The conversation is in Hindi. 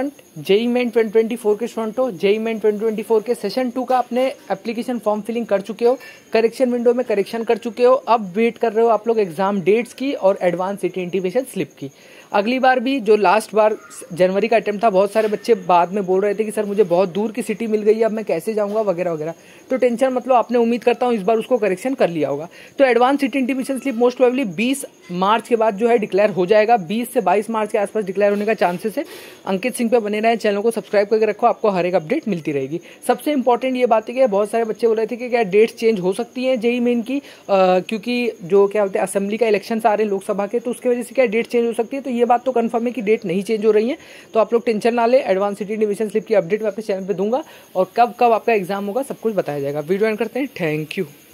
जेई मेन 2024 के स्टूडेंट हो, जेई मेन 2024 के सेशन 2 का अपने एप्लीकेशन फॉर्म फिलिंग कर चुके हो, करेक्शन विंडो में करेक्शन कर चुके हो, अब वेट कर रहे हो आप लोग एग्जाम डेट्स की और एडवांस सिटी इंटीमेशन स्लिप की। अगली बार भी जो लास्ट बार जनवरी का अटेम्प्ट था, बहुत सारे बच्चे बाद में बोल रहे थे कि सर मुझे बहुत दूर की सिटी मिल गई है, अब मैं कैसे जाऊंगा वगैरह वगैरह। तो टेंशन मतलब आपने उम्मीद करता हूँ इस बार उसको करेक्शन कर लिया होगा। तो advance city intimation slip most probably 20 March के बाद जो है डिक्लेयर हो जाएगा। 20 से 22 मार्च के आसपास डिक्लेयर होने का चांसेस है। अंकित सिंह पे बने रहे, चैनल को सब्सक्राइब करके रखो, आपको हर एक अपडेट मिलती रहेगी। सबसे इंपॉर्टेंट ये बात है कि बहुत सारे बच्चे बोल रहे थे कि क्या डेट्स चेंज हो सकती हैं जेई मेन की, क्योंकि जो क्या बोलते हैं असेंबली का इलेक्शन आ रहे हैं लोकसभा के, तो उसकी वजह से क्या डेट चेंज हो सकती है। तो ये बात तो कंफर्म है कि डेट नहीं चेंज हो रही है। तो आप लोग टेंशन ना ले, एडवांस सिटी इंटीमेशन स्लिप की अपडेट मैं अपने चैनल पे दूंगा और कब कब आपका एग्जाम होगा सब कुछ बताया जाएगा। वीडियो एंड करते हैं, थैंक यू।